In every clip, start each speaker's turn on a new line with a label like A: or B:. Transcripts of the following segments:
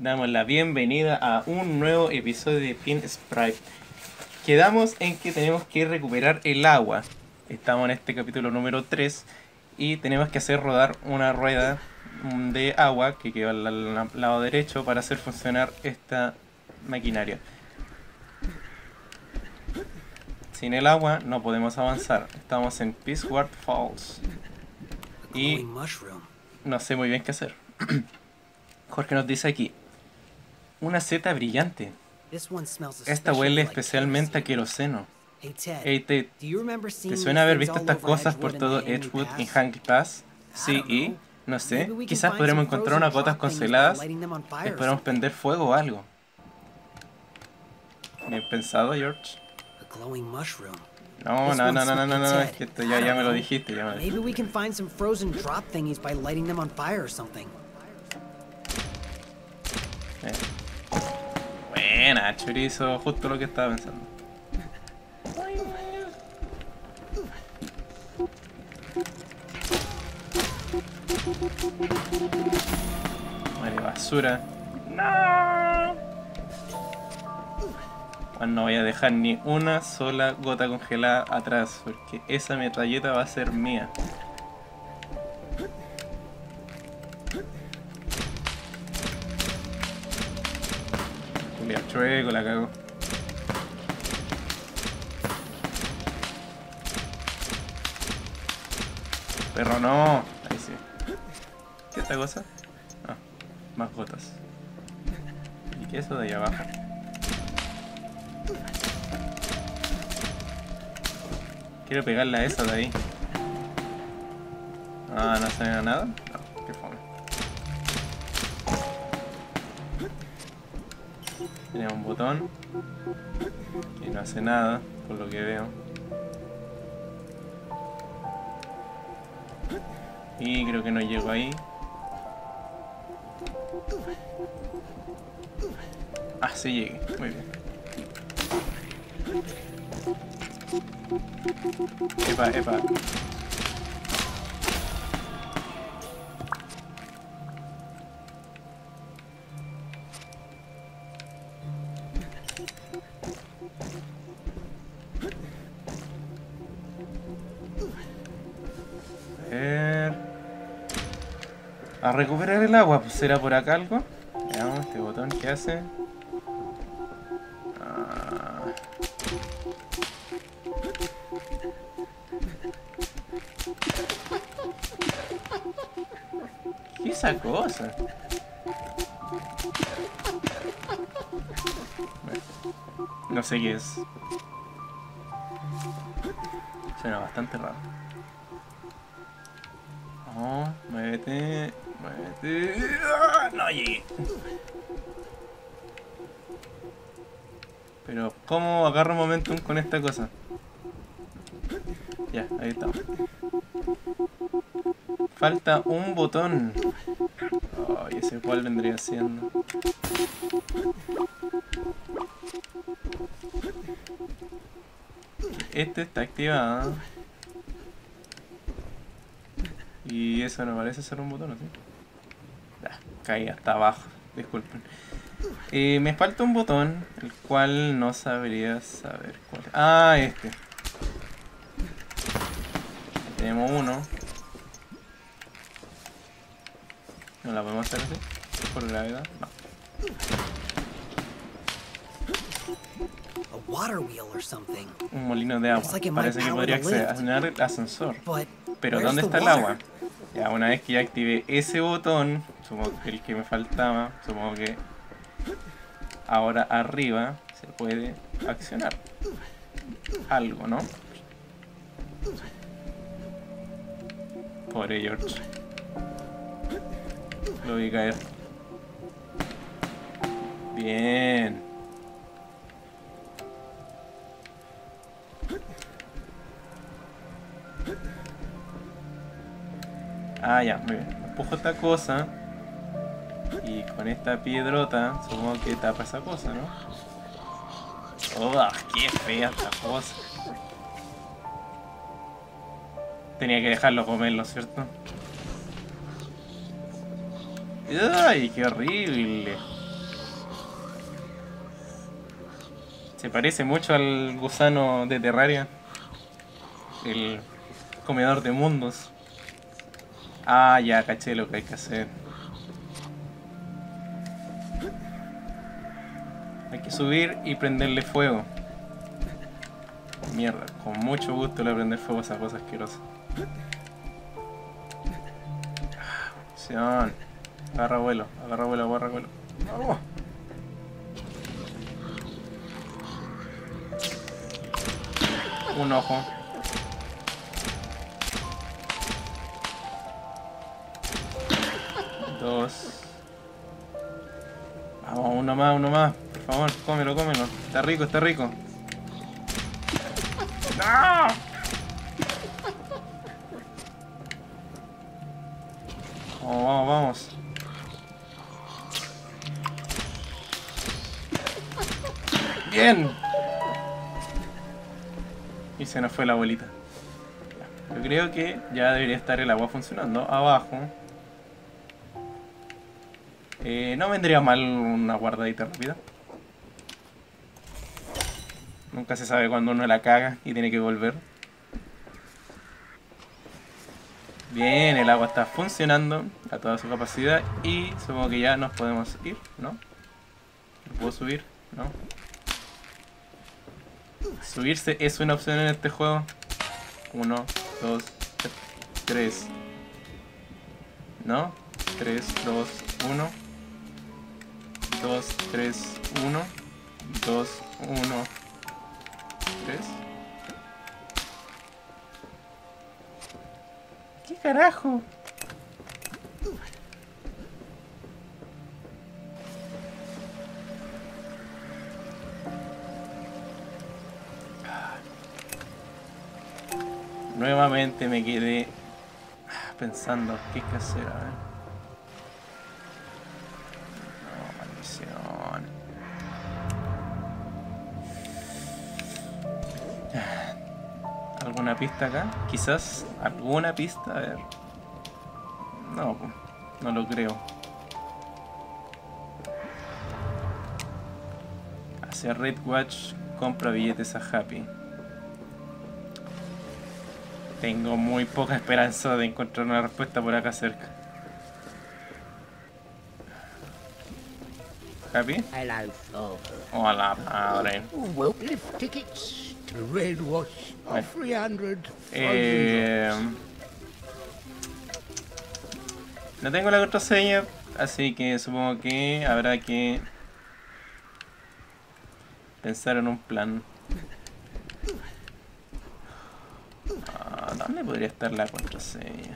A: damos la bienvenida a un nuevo episodio de Pin Sprite. Quedamos en que tenemos que recuperar el agua. Estamos en este capítulo número 3 y tenemos que hacer rodar una rueda de agua que queda al lado derecho para hacer funcionar esta maquinaria. Sin el agua no podemos avanzar. Estamos en Peaceward Falls y no sé muy bien qué hacer. Jorge nos dice aquí: una seta brillante. Esta huele especialmente a queroseno. Hey Ted, ¿te suena haber visto estas cosas por todo Edgewood y Hank Pass? Sí, y no sé, quizás podremos encontrar unas gotas congeladas. Esperamos prender fuego o algo. Bien pensado, George. No, es que esto ya me lo dijiste, ya me lo dijiste.
B: Maybe we can find some frozen drop thingies by lighting them on fire or something.
A: Buena, chorizo, justo lo que estaba pensando. Vale, basura. No. Bueno, no voy a dejar ni una sola gota congelada atrás, porque esa metralleta va a ser mía. Julia chueco, la cago. Perro no. Ahí sí. ¿Qué es esta cosa? Ah, más gotas. ¿Y qué es eso de ahí abajo? Quiero pegarle a esa de ahí. Ah, ¿no se ve nada? No, qué fome. Tiene un botón que no hace nada, por lo que veo. Y creo que no llego ahí. Ah, sí llegué, muy bien. Epa. A recuperar el agua, pues será por acá algo. Veamos este botón que hace. ¿Qué es esa cosa? No sé qué es. Suena bastante raro. Oh, muévete. ¡Ah! No llegué. Pero, ¿cómo agarro momentum con esta cosa? Ya, ahí estamos. Falta un botón. Oh, ¿y ese cuál vendría siendo? Este está activado. Y eso no parece ser un botón, ¿sí? Caí hasta abajo, disculpen. Me falta un botón, el cual no sabría saber cuál es. Ah, este. Tenemos uno. ¿No la podemos hacer así? ¿Por gravedad? No. Un molino de agua. Parece que podría accionar el ascensor. Pero ¿dónde está el agua? Ya, una vez que ya activé ese botón, supongo que el que me faltaba, supongo que ahora arriba se puede accionar algo, ¿no? Pobre George. Lo vi caer. Bien. Ah, ya, muy bien. Empujo esta cosa. Y con esta piedrota, supongo que tapa esa cosa, ¿no? ¡Oh, qué fea esta cosa! Tenía que dejarlo comerlo, ¿cierto? ¡Ay, qué horrible! Se parece mucho al gusano de Terraria. El comedor de mundos. Ah, ya caché lo que hay que hacer. Hay que subir y prenderle fuego. Mierda, con mucho gusto le voy a prender fuego a esa cosa asquerosa. Acción. Agarra vuelo, agarra vuelo, agarra vuelo. ¡Vamos! Un ojo. Dos. Vamos, uno más, uno más. Por favor, cómelo, cómelo. Está rico, está rico. ¡No! Vamos, vamos, vamos. Bien. Y se nos fue la bolita. Yo creo que ya debería estar el agua funcionando. Abajo. No vendría mal una guardadita rápida. Nunca se sabe cuando uno la caga y tiene que volver. Bien, el agua está funcionando a toda su capacidad y supongo que ya nos podemos ir, ¿no? ¿Puedo subir? ¿No? Subirse es una opción en este juego. 1, 2, 3. ¿No? 3, 2, 1. 2, 3, 1. 2, 1, 3. ¿Qué carajo? Nuevamente me quedé pensando qué hay que hacer, a ver. No, maldición. ¿Alguna pista acá? Quizás alguna pista, a ver. No, no lo creo. Hacia Red Watch, compra billetes a Happy. Tengo muy poca esperanza de encontrar una respuesta por acá cerca. ¿Happy?
C: Hello, Father.
A: Hola, madre.
C: Well, lift tickets to Red Watch
A: Bueno.
C: 300.
A: No tengo la contraseña, así que supongo que habrá que pensar en un plan. ¿Dónde podría estar la contraseña?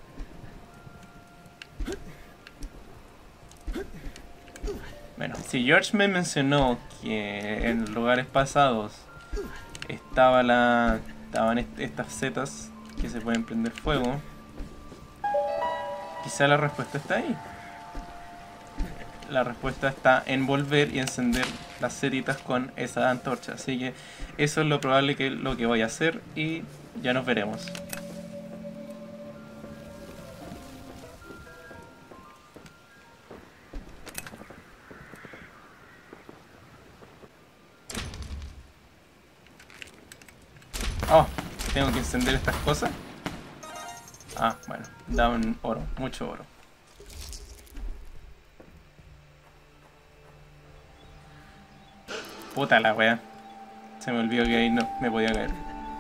A: Bueno, si George me mencionó que en lugares pasados estaban estas setas que se pueden prender fuego, quizá la respuesta está ahí. La respuesta está en volver y encender las setitas con esa antorcha. Así que eso es lo probable que lo que voy a hacer y ya nos veremos. Oh, tengo que encender estas cosas. Ah, bueno, da un oro, mucho oro. Puta la wea. Se me olvidó que ahí no me podía caer.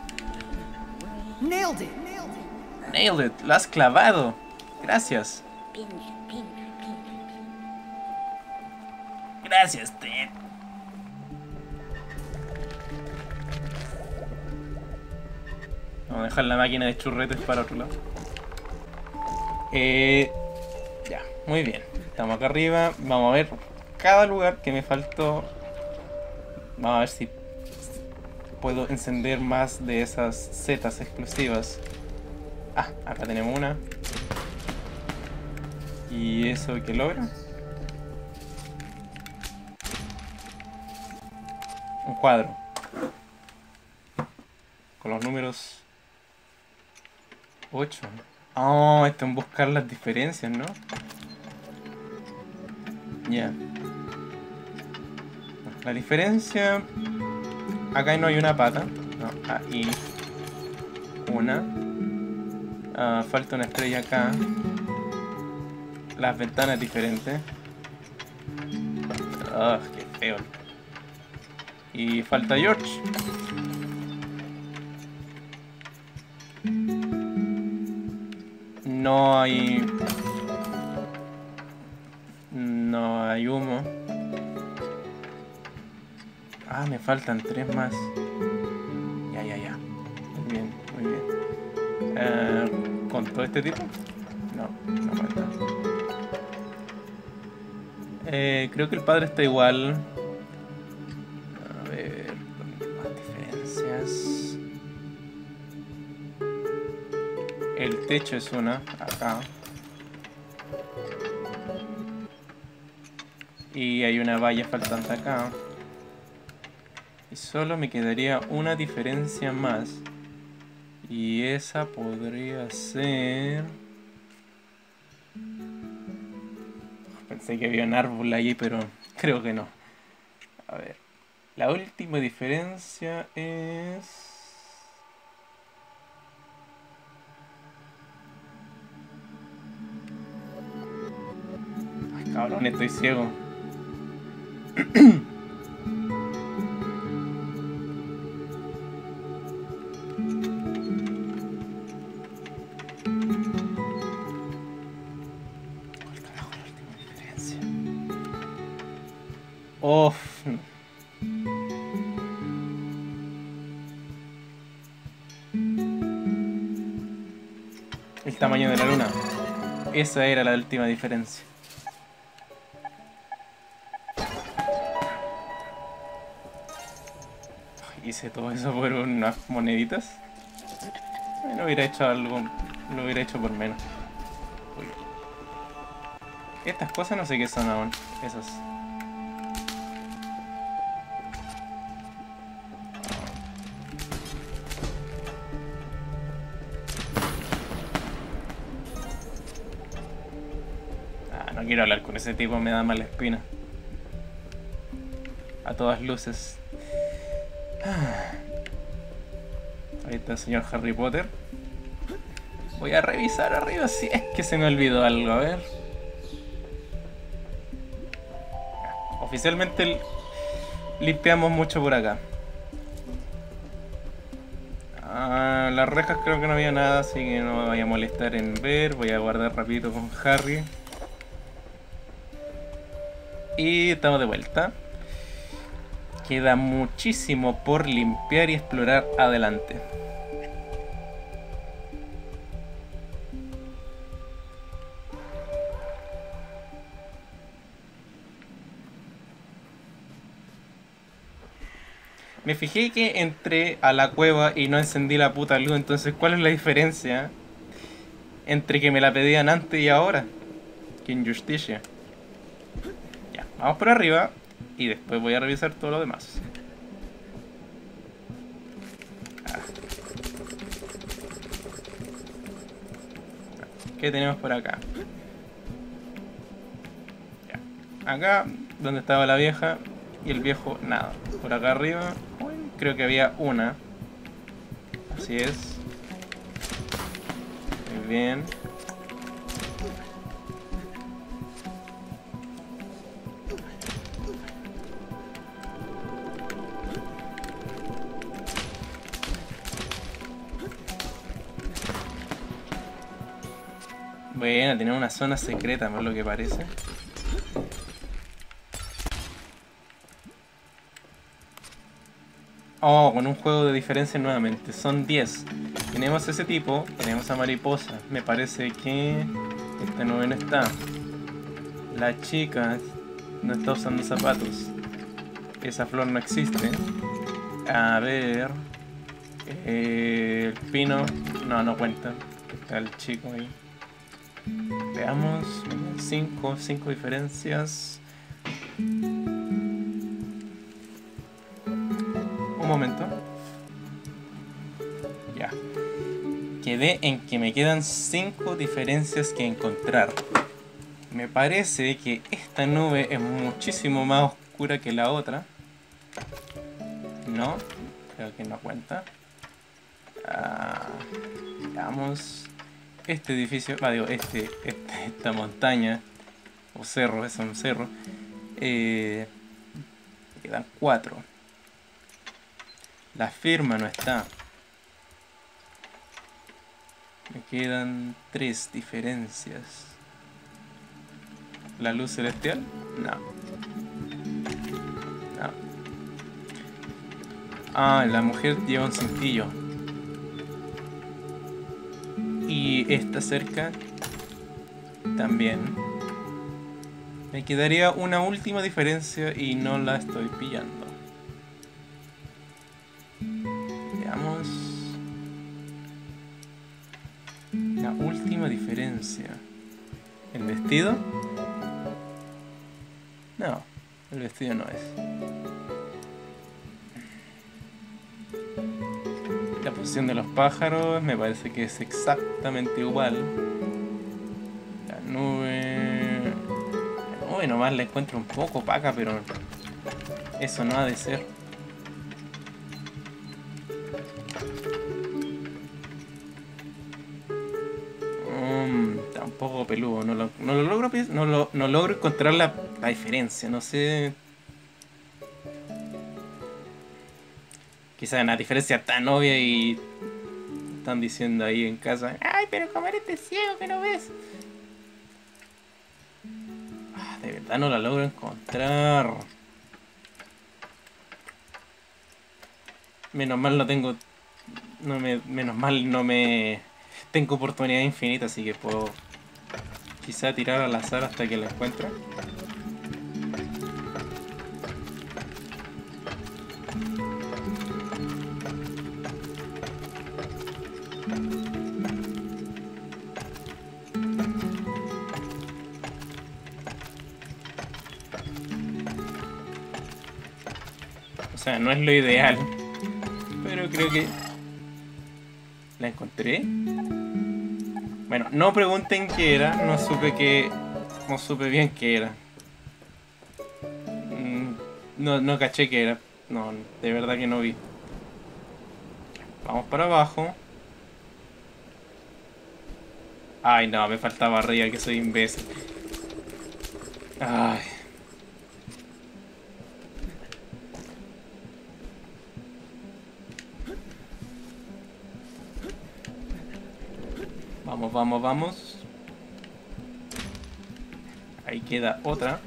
B: Nailed it!
A: Nailed it, lo has clavado. Gracias. Gracias, Ted. Vamos a dejar la máquina de churretes para otro lado. Ya, muy bien. Estamos acá arriba. Vamos a ver cada lugar que me faltó. Vamos a ver si puedo encender más de esas setas explosivas. Ah, acá tenemos una. ¿Y eso qué logra? Un cuadro. Con los números 8. Oh, esto en buscar las diferencias, ¿no? Ya. La diferencia acá no hay una pata. No, ahí. Una. Falta una estrella acá. Las ventanas diferentes. Qué feo. Y falta George. No hay humo. Me faltan 3 más. Ya. Muy bien. ¿Con todo este tipo? No cuenta. Creo que el padre está igual. A ver, más diferencias. El techo es una, acá. Y hay una valla faltante acá. Y solo me quedaría una diferencia más. Y esa podría ser... Pensé que había un árbol allí, pero creo que no. A ver. La última diferencia es... Ay, cabrón, estoy ciego. El tamaño de la luna. Esa era la última diferencia. Hice todo eso por unas moneditas. No hubiera hecho algo. Lo hubiera hecho por menos. Uy. Estas cosas no sé qué son aún. Esas. No quiero hablar con ese tipo, me da mala espina. A todas luces. Ahí está el señor Harry Potter. Voy a revisar arriba si es que se me olvidó algo, a ver. Oficialmente limpiamos mucho por acá. Las rejas creo que no había nada, así que no me voy a molestar en ver. Voy a guardar rapidito con Harry. Y estamos de vuelta. Queda muchísimo por limpiar y explorar adelante. Me fijé que entré a la cueva y no encendí la puta luz, entonces ¿cuál es la diferencia entre que me la pedían antes y ahora? ¡Qué injusticia! Ya, vamos por arriba y después voy a revisar todo lo demás. ¿Qué tenemos por acá? Ya. Acá, donde estaba la vieja y el viejo, nada. Por acá arriba, creo que había una. Así es. Muy bien. Bueno, tiene una zona secreta, por lo que parece. Oh, con un juego de diferencia nuevamente. Son 10. Tenemos ese tipo, tenemos a mariposa. Me parece que esta nube no está. La chica no está usando zapatos. Esa flor no existe. A ver. El pino. No cuenta. Está el chico ahí. Veamos. 5 diferencias. Un momento. Ya. Quedé en que me quedan 5 diferencias que encontrar. Me parece que esta nube es muchísimo más oscura que la otra. ¿No? creo que no cuenta. Veamos. Este edificio, digo, esta montaña o cerro, es un cerro. Quedan 4. La firma no está. Me quedan 3 diferencias. ¿La luz celestial? No. No. La mujer lleva un cintillo. Y esta cerca también. Me quedaría una última diferencia y no la estoy pillando. Veamos. La última diferencia. ¿El vestido? No, el vestido no es. La posición de los pájaros me parece que es exactamente igual. La nube nomás la encuentro un poco opaca, pero eso no ha de ser. Tampoco peludo, no logro encontrar la diferencia, no sé. Quizás una diferencia tan obvia y están diciendo ahí en casa, ay, pero como eres ciego que no ves. De verdad no la logro encontrar. Menos mal no tengo. Menos mal no me. Tengo oportunidad infinita, así que puedo quizá tirar al azar hasta que la encuentre. O sea, no es lo ideal, pero creo que la encontré. Bueno, no pregunten qué era, no supe bien qué era. No caché qué era. No, de verdad que no vi. Vamos para abajo. Ay, no, me faltaba arriba, que soy imbécil. Ay. Vamos. Ahí queda otra.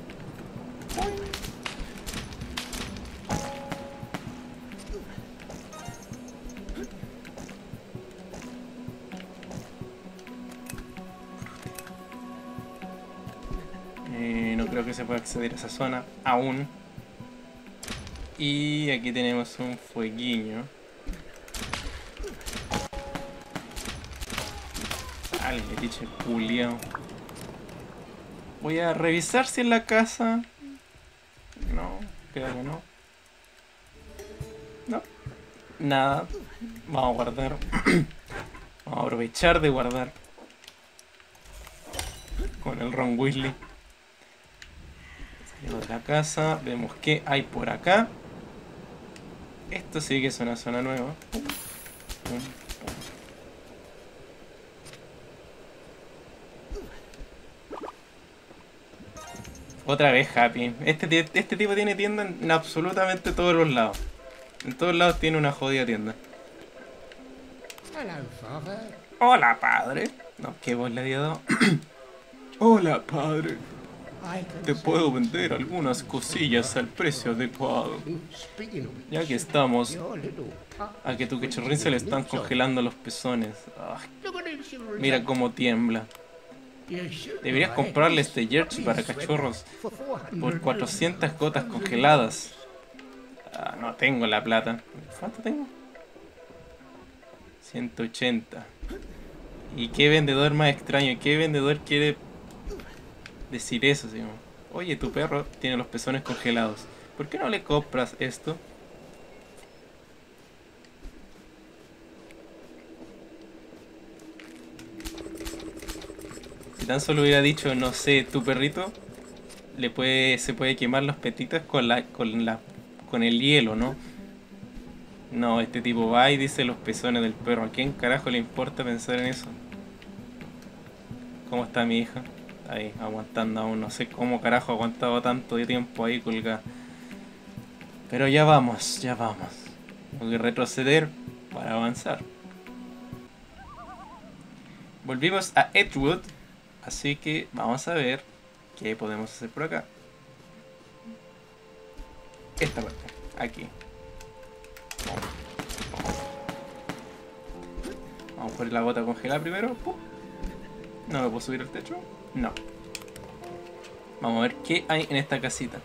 A: No creo que se pueda acceder a esa zona aún. Y aquí tenemos un fueguiño. Al dicho culiao. Voy a revisar si en la casa. No, creo que no. No. Nada. Vamos a guardar. Vamos a aprovechar de guardar. Con el Ron Weasley. Salimos de la casa. Vemos qué hay por acá. Esto sí que es una zona nueva. Otra vez Happy. Este tipo tiene tienda en absolutamente todos los lados. En todos lados tiene una jodida tienda.
C: Hello, father.
A: Hola, padre. No, qué voz le había dado. Hola, padre. Te puedo vender algunas cosillas al precio adecuado. Ya que estamos a que tu cachorrín se le están congelando los pezones. Mira cómo tiembla. Deberías comprarle este jersey para cachorros por 400 gotas congeladas. No tengo la plata. ¿Cuánto tengo? 180. ¿Y qué vendedor más extraño? ¿Qué vendedor quiere decir eso? ¿Sí? Oye, tu perro tiene los pezones congelados. ¿Por qué no le compras esto? Si tan solo hubiera dicho, no sé, tu perrito se puede quemar los petitas con el hielo, ¿no? No, este tipo va y dice los pezones del perro. ¿A quién carajo le importa pensar en eso? ¿Cómo está mi hija? Ahí, aguantando aún. No sé cómo carajo ha aguantado tanto de tiempo ahí colgada. Pero ya vamos, ya vamos. Tengo que retroceder para avanzar. Volvimos a Edgewood. Así que vamos a ver qué podemos hacer por acá. Esta parte, aquí. Vamos por la gota congelada primero. ¡Pum! ¿No me puedo subir al techo? No. Vamos a ver qué hay en esta casita.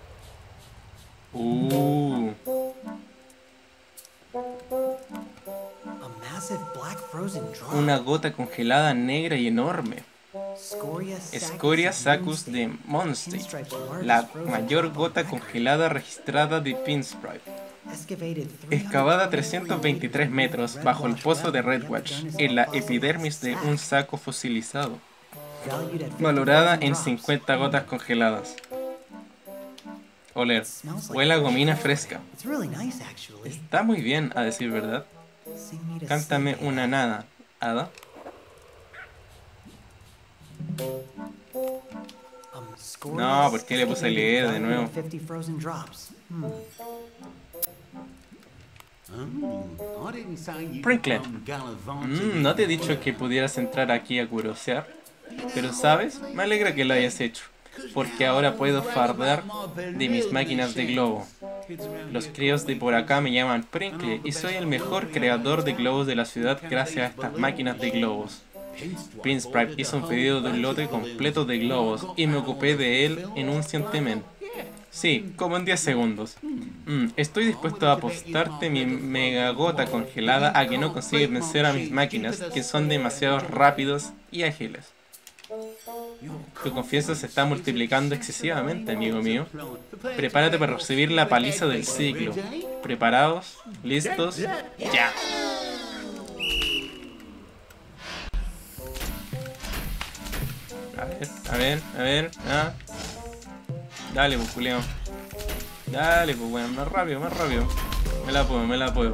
A: Una gota congelada negra y enorme. Scoria Sacus de Mondstadt, la mayor gota congelada registrada de Pinstripe. Excavada a 323 metros bajo el pozo de Redwatch, en la epidermis de un saco fosilizado. Valorada en 50 gotas congeladas. Oler. Huele a gomina fresca. Está muy bien, a decir verdad. Cántame una nada, hada. No, ¿por qué le puse a leer de nuevo? Prinklet. No te he dicho que pudieras entrar aquí a curiosear, pero sabes, me alegra que lo hayas hecho, porque ahora puedo fardar de mis máquinas de globo. Los críos de por acá me llaman Prinklet y soy el mejor creador de globos de la ciudad gracias a estas máquinas de globos. Pinstripe hizo un pedido de un lote completo de globos y me ocupé de él en un santiamén. Sí, como en 10 segundos. Estoy dispuesto a apostarte mi megagota congelada a que no consigues vencer a mis máquinas, que son demasiado rápidos y ágiles. Tu confianza se está multiplicando excesivamente, amigo mío. Prepárate para recibir la paliza del siglo. ¿Preparados? ¿Listos? ¡Ya! A ver, ah. Dale, pues, Julián. Dale, pues, weón, más rápido, más rápido. Me la puedo, me la puedo.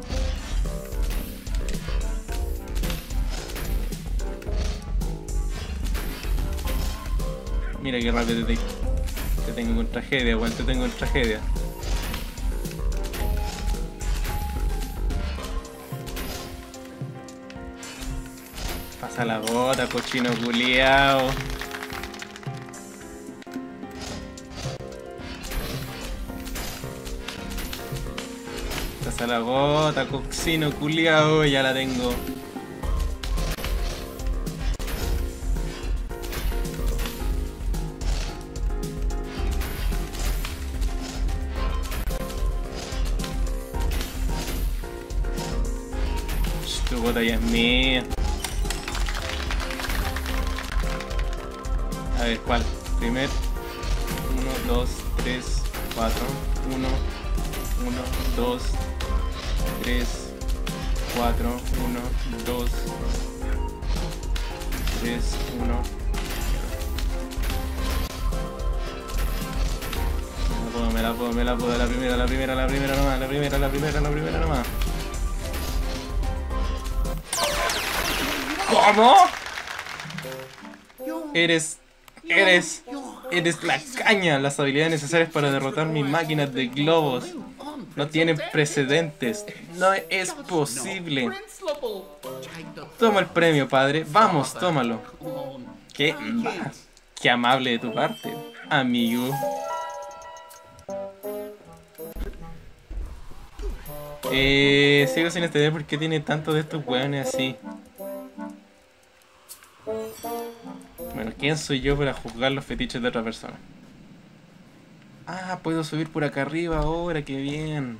A: Mira qué rápido te tengo con tragedia, weón, te tengo en tragedia. Pasa la gota, cochino culiao. Pasa la gota, cochino culiao, ya la tengo. Tu gota ya es mía. A ver, ¿cuál? Primer 1, 2, 3, 4 1, 1, 2, 3, 4 1, 2, 3, 1. Me la puedo, la primera nomás. ¿Cómo? Eres la caña. Las habilidades necesarias para derrotar mis máquinas de globos no tienen precedentes. No es posible. Toma el premio, padre. Vamos, tómalo. Qué amable de tu parte, amigo. Sigo sin entender por qué tiene tanto de estos hueones así. Bueno, ¿quién soy yo para juzgar los fetiches de otra persona? Ah, puedo subir por acá arriba ahora, qué bien.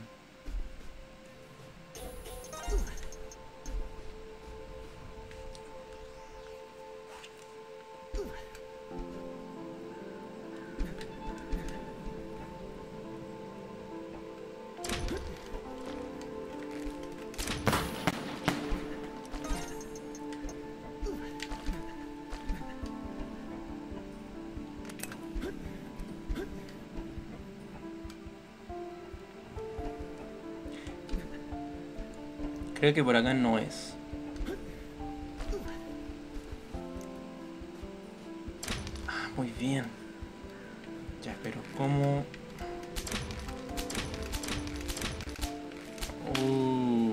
A: Creo que por acá no es. Ah, muy bien. Ya, pero ¿cómo? Uff.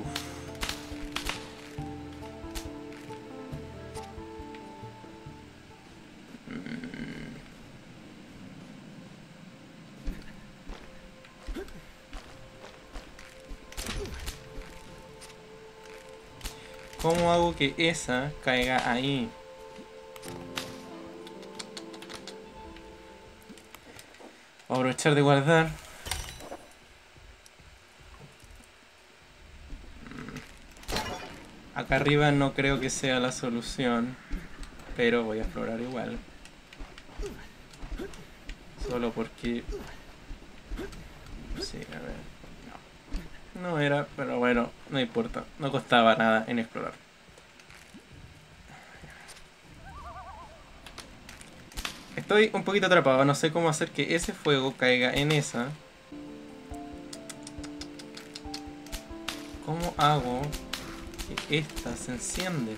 A: ¿Cómo hago que esa caiga ahí? Voy a aprovechar de guardar. Acá arriba no creo que sea la solución, pero voy a explorar igual. Solo porque... Sí, a ver... No era, pero bueno, no importa. No costaba nada en explorar. Estoy un poquito atrapado, no sé cómo hacer que ese fuego caiga en esa. ¿Cómo hago que esta se enciende?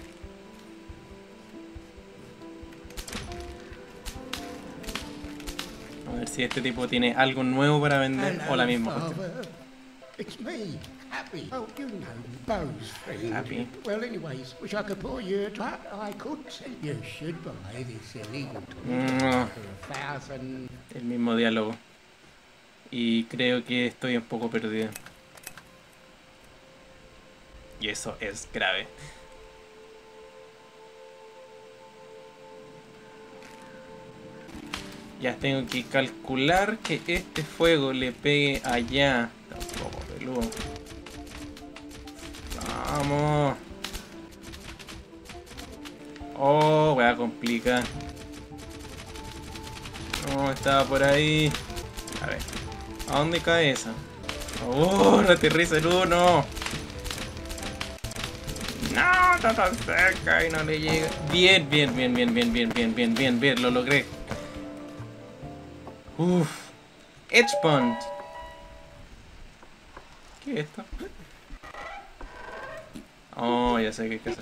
A: A ver si este tipo tiene algo nuevo para vender o la misma cuestión.
C: It's me, Happy. Oh, you know, Bo's friend.
A: Happy.
C: Well, anyways, wish I could pour you a but I could say you should buy this illegal
A: No.
C: for 1,000.
A: El mismo diálogo. Y creo que estoy un poco perdido. Y eso es grave. Ya tengo que calcular que este fuego le pegue allá. Tampoco, peludo. Vamos. Oh, voy a complicar. No, estaba por ahí. A ver. ¿A dónde cae esa? ¡Oh! No aterriza el uno. No, está tan cerca y no le llega. Bien, bien, bien, bien, bien, bien, bien, bien, bien, bien, lo logré. Uff. Edge Punch. ¿Qué es esto? Oh, ya sé qué hay que hacer.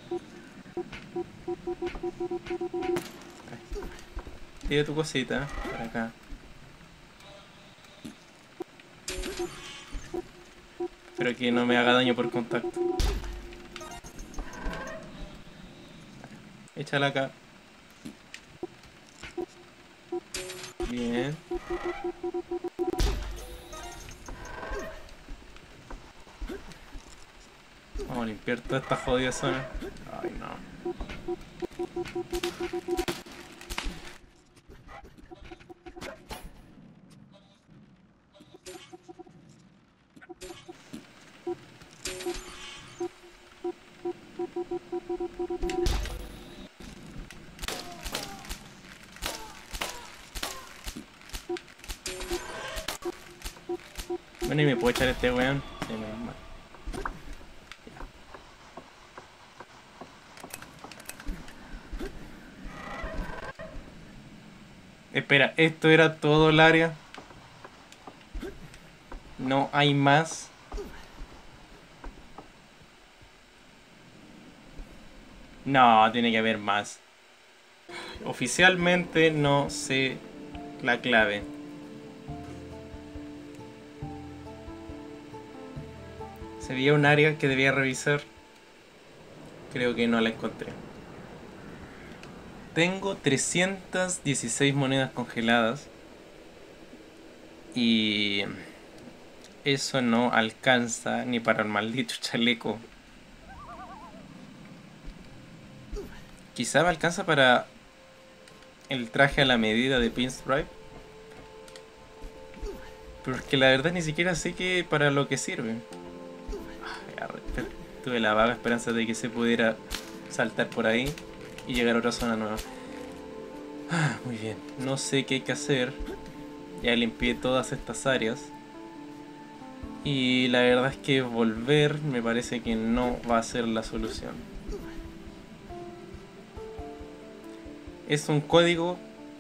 A: Tira tu cosita para acá. Espero que no me haga daño por contacto. Échala acá. Bien. Vamos a limpiar toda esta jodida zona. Ay, no. Bueno, y me puedo echar este weón. Sí, menos mal. Espera, ¿esto era todo el área? ¿No hay más? No, tiene que haber más. Oficialmente no sé la clave. Sería un área que debía revisar. Creo que no la encontré. Tengo 316 monedas congeladas. Y eso no alcanza ni para el maldito chaleco. Quizá me alcanza para el traje a la medida de Pinstripe. Pero es que la verdad ni siquiera sé que para lo que sirve. Tuve la vaga esperanza de que se pudiera saltar por ahí y llegar a otra zona nueva. Muy bien, no sé qué hay que hacer. Ya limpié todas estas áreas. Y la verdad es que volver me parece que no va a ser la solución. Es un código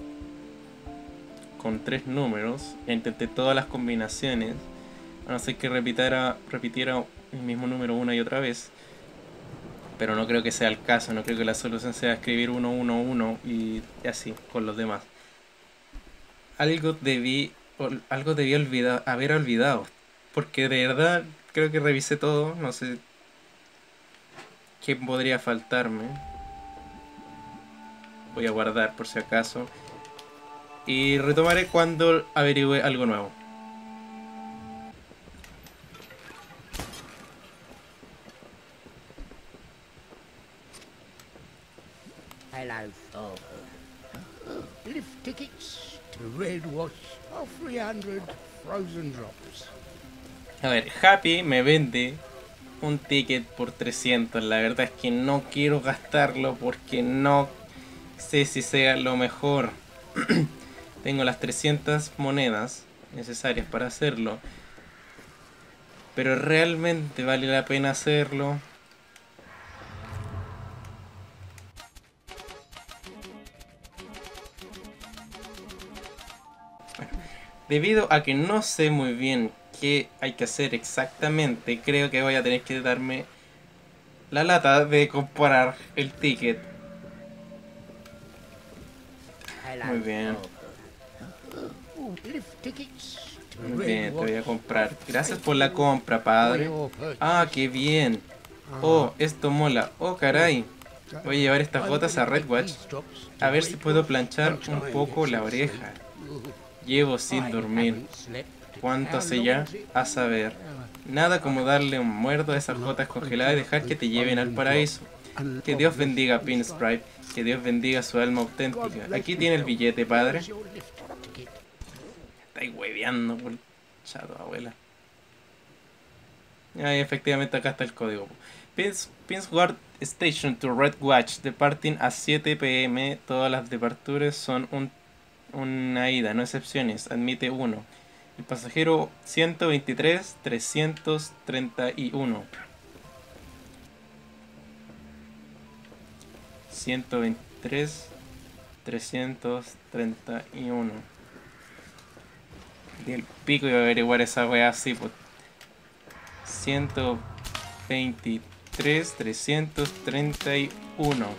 A: con 3 números. Intenté todas las combinaciones. A no ser que repitiera el mismo número una y otra vez. Pero no creo que sea el caso, no creo que la solución sea escribir 1, 1, 1 y así con los demás. Algo debí haber olvidado, porque de verdad creo que revisé todo, no sé qué podría faltarme. Voy a guardar por si acaso y retomaré cuando averigüe algo nuevo.
C: Hello, Thor. Lift tickets to Red Watch for 300 frozen drops.
A: A ver, Happy me vende un ticket por 300. La verdad es que no quiero gastarlo porque no sé si sea lo mejor. Tengo las 300 monedas necesarias para hacerlo. Pero realmente vale la pena hacerlo. Bueno, debido a que no sé muy bien qué hay que hacer exactamente, creo que voy a tener que darme la lata de comprar el ticket. Muy bien. Muy bien, te voy a comprar. Gracias por la compra, padre. Ah, qué bien. Oh, esto mola. Oh, caray. Voy a llevar estas gotas a Red Watch. A ver si puedo planchar un poco la oreja. Llevo sin dormir. ¿Cuánto hace ya? A saber. Nada como darle un muerdo a esas gotas congeladas y dejar que te lleven al paraíso. Que Dios bendiga a Pinstripe. Que Dios bendiga su alma auténtica. Aquí tiene el billete, padre. Estáis hueveando por chato, abuela. Y efectivamente acá está el código. Pinsward Station to Red Watch. Departing a 7 p.m. Todas las departuras son una ida, no excepciones. Admite 1. El pasajero 123 331. 123 331. Y el pico iba a averiguar esa wea así, pues. 123 331.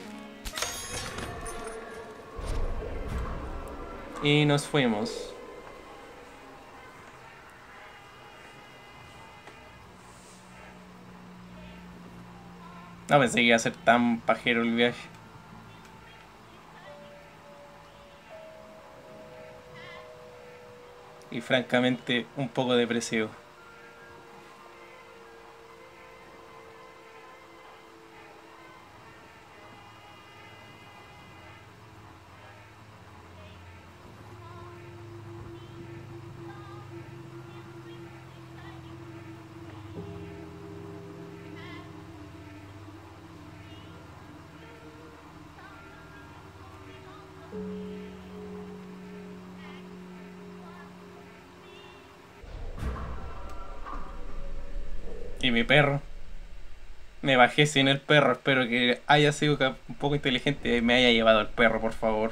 A: Y nos fuimos. No pensé que iba a ser tan pajero el viaje. Y francamente un poco depresivo. Y mi perro. Me bajé sin el perro. Espero que haya sido un poco inteligente y me haya llevado el perro, por favor.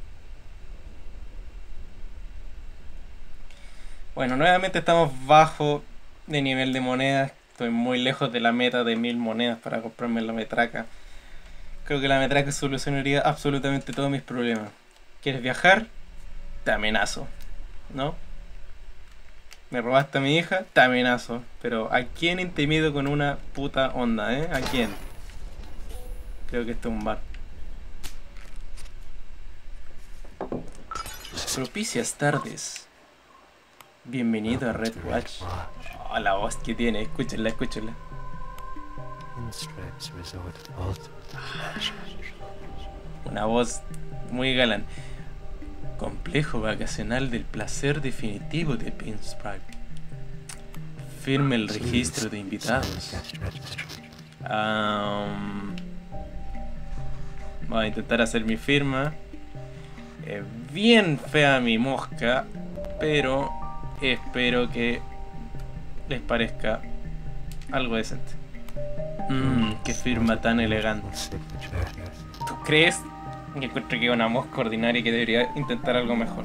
A: Bueno, nuevamente estamos bajo de nivel de monedas. Estoy muy lejos de la meta de 1000 monedas para comprarme la metraca. Creo que la metraca solucionaría absolutamente todos mis problemas. ¿Quieres viajar? Te amenazo. ¿No? ¿Me robaste a mi hija? Te amenazo. Pero ¿a quién intimido con una puta onda, ¿A quién? Creo que esto es un bar. Propicias tardes. Bienvenido a Red Watch. Oh, la voz que tiene. Escúchenla, escúchenla. Una voz muy galán. Complejo vacacional del placer definitivo de Pinstripe. Firme el registro de invitados. Voy a intentar hacer mi firma. Bien fea mi mosca, pero espero que les parezca algo decente. Qué firma tan elegante. ¿Tú crees? Que encuentro que es una mosca ordinaria y que debería intentar algo mejor.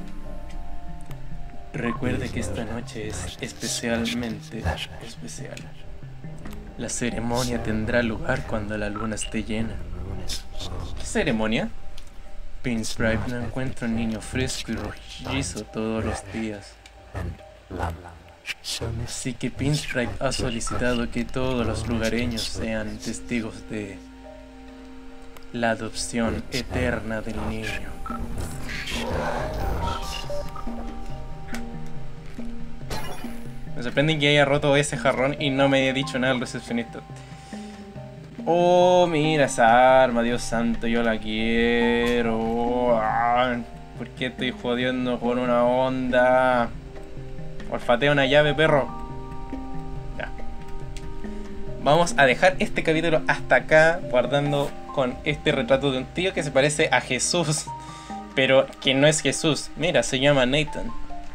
A: Recuerde que esta noche es especialmente especial. La ceremonia tendrá lugar cuando la luna esté llena. ¿Qué ceremonia? Pinstripe no encuentra un niño fresco y rollizo todos los días. Así que Pinstripe ha solicitado que todos los lugareños sean testigos de la adopción eterna del niño. Me sorprende que haya roto ese jarrón y no me haya dicho nada el recepcionista. Oh, mira esa arma, Dios santo, yo la quiero. ¿Por qué estoy jodiendo con una onda? Olfatea una llave, perro. Ya. Vamos a dejar este capítulo hasta acá, guardando con este retrato de un tío que se parece a Jesús, pero que no es Jesús. Mira, se llama Nathan.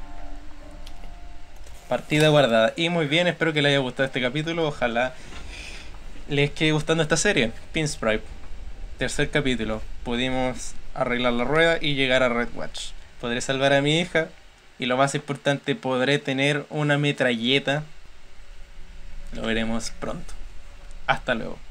A: Partida guardada. Y muy bien, espero que les haya gustado este capítulo. Ojalá les quede gustando esta serie. Pinstripe, tercer capítulo. Pudimos arreglar la rueda y llegar a Red Watch. Podré salvar a mi hija. Y lo más importante, podré tener una metralleta. Lo veremos pronto. Hasta luego.